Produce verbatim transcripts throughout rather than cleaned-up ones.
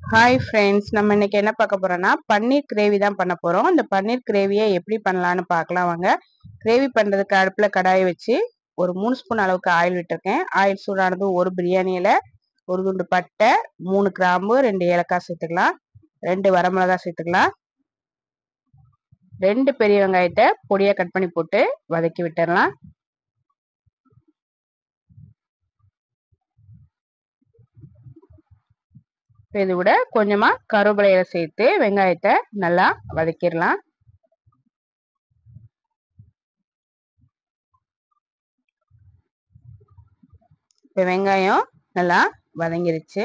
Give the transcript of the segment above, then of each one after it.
Hi friends, நம்ம இன்னைக்கு என்ன பார்க்க போறோம்னா பன்னீர் கிரேவி தான் பண்ண போறோம். இந்த பன்னீர் கிரேவியை எப்படி பண்ணலான்னு பார்க்கலாம் வாங்க. கிரேவி பண்றதுக்கு அடுப்புல கடாயை வச்சு ஒரு மூணு ஸ்பூன் அளவுக்கு ஆயில் விட்டுருக்கேன். ஆயில் சூடானது ஒரு பிரியாணி இலை, ஒரு துண்டு பட்டை, மூணு கிராம்பு, ரெண்டு ஏலக்காய் சேர்த்துக்கலாம், ரெண்டு வரமிளகாய் சேர்த்துக்கலாம், ரெண்டு பெரிய வெங்காயத்தை பொடியா கட் பண்ணி போட்டு வதக்கி விட்டுடலாம். இது கூட கொஞ்சமா கருவேப்பிலையில சேர்த்து வெங்காயத்தை நல்லா வதக்கிடலாம். இப்போ வெங்காயம் நல்லா வதங்கிருச்சு.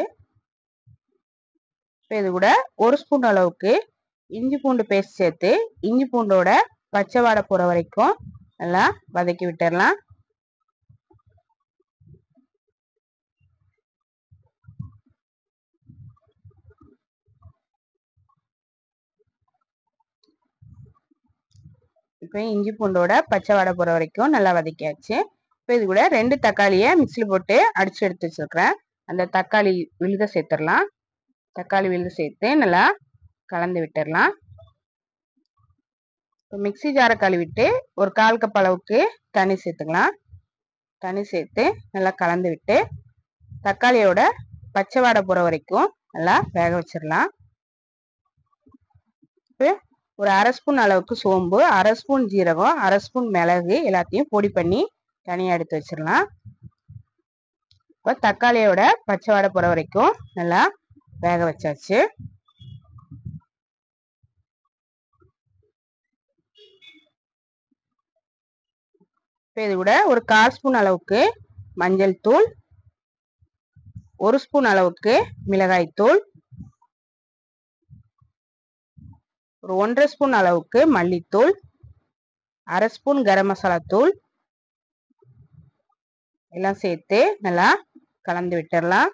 இப்போ இது கூட ஒரு ஸ்பூன் அளவுக்கு இஞ்சி பூண்டு பேஸ்ட் சேர்த்து இஞ்சி பூண்டோட பச்சை வாடை போகிற வரைக்கும் நல்லா வதக்கி விட்டுடலாம். இப்போ இஞ்சி பூண்டோட பச்சை வாடை போகிற வரைக்கும் நல்லா வதக்கியாச்சு. இப்போ இது கூட ரெண்டு தக்காளியை மிக்சியில் போட்டு அடிச்சு எடுத்து வச்சிருக்கிறேன். அந்த தக்காளி விழுத சேர்த்துடலாம். தக்காளி விழுது சேர்த்து நல்லா கலந்து விட்டுடலாம். இப்போ மிக்சி ஜாரை கழுவிட்டு ஒரு கால் கப் அளவுக்கு தண்ணி சேர்த்துக்கலாம். தண்ணி சேர்த்து நல்லா கலந்து விட்டு தக்காளியோட பச்சை வாடை போகிற வரைக்கும் நல்லா வேக வச்சிடலாம். இப்போ ஒரு அரை ஸ்பூன் அளவுக்கு சோம்பு, அரை ஸ்பூன் ஜீரகம், அரை ஸ்பூன் மிளகு எல்லாத்தையும் பொடி பண்ணி தனியாக எடுத்து வச்சிடலாம். இப்போ தக்காளியோட பச்சை வாடை போகிற வரைக்கும் நல்லா வேக வச்சாச்சு. இப்போ இது கூட ஒரு கால் ஸ்பூன் அளவுக்கு மஞ்சள் தூள், ஒரு ஸ்பூன் அளவுக்கு மிளகாய் தூள், ஒரு ஒன்றரை ஸ்பூன் அளவுக்கு மல்லித்தூள், அரை ஸ்பூன் கரம் மசாலா தூள் எல்லாம் சேர்த்து நல்லா கலந்து விட்டுடலாம்.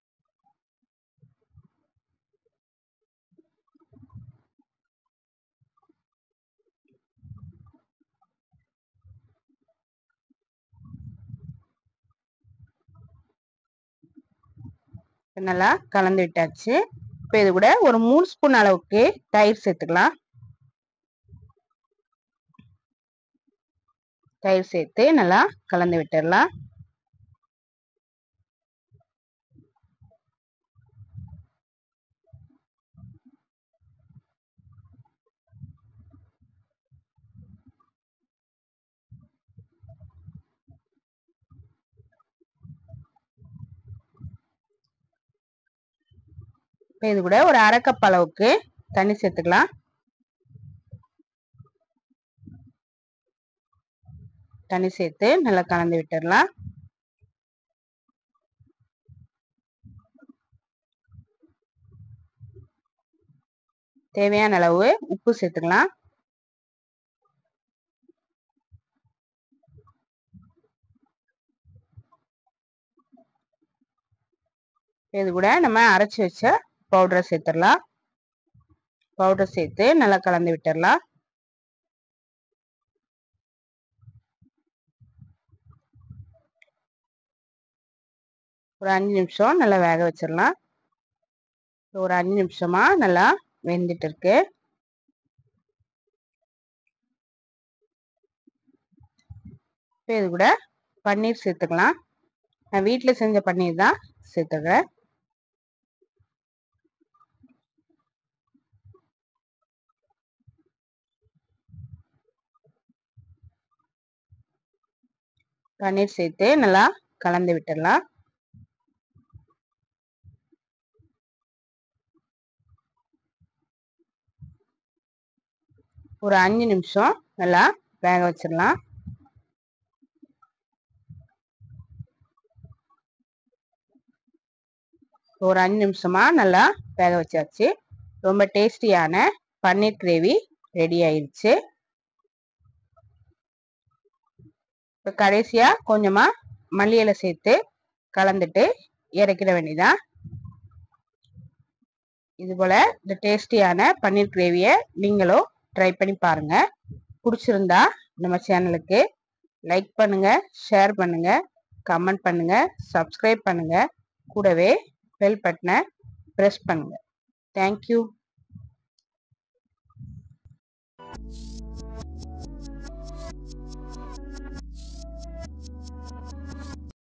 நல்லா கலந்து விட்டாச்சு. இப்போ இது கூட ஒரு மூணு ஸ்பூன் அளவுக்கு தயிர் சேர்த்துக்கலாம். தயிர் சேர்த்து நல்லா கலந்து விட்டுடலாம். இப்போ இது கூட ஒரு அரை கப் அளவுக்கு தண்ணி சேர்த்துக்கலாம். தண்ணி சேர்த்து நல்லா கலந்து விட்டுடலாம். தேவையான அளவு உப்பு சேர்த்துக்கலாம். இது கூட நம்ம அரைச்சி வச்ச பவுடரை சேர்த்துடலாம். பவுடர் சேர்த்து நல்லா கலந்து விட்டுடலாம். ஒரு அஞ்சு நிமிஷம் நல்லா வேக வச்சிடலாம். ஒரு அஞ்சு நிமிஷமா நல்லா வெந்துட்டு இருக்கு. இப்போ இது கூட பன்னீர் சேர்த்துக்கலாம். நான் வீட்டில் செஞ்ச பன்னீர் தான் சேர்த்துக்கிறேன். பன்னீர் சேர்த்து நல்லா கலந்து விட்டுடலாம். ஒரு அஞ்சு நிமிஷம் நல்லா வேக வச்சிடலாம். ஒரு அஞ்சு நிமிஷமா நல்லா வேக வச்சாச்சு. ரொம்ப டேஸ்டியான பன்னீர் கிரேவி ரெடி ஆயிடுச்சு. இப்போ கடைசியா கொஞ்சமா மல்லி இலை சேர்த்து கலந்துட்டு இறக்கிட வேண்டியதான். இது போல இந்த டேஸ்டியான பன்னீர் கிரேவியை நீங்களும் ட்ரை பண்ணி பாருங்க. பிடிச்சிருந்தா நம்ம சேனலுக்கு லைக் பண்ணுங்க, ஷேர் பண்ணுங்க, கமெண்ட் பண்ணுங்க, சப்ஸ்கிரைப் பண்ணுங்க, கூடவே பெல் பட்டனை பிரஸ் பண்ணுங்க. தேங்க்யூ.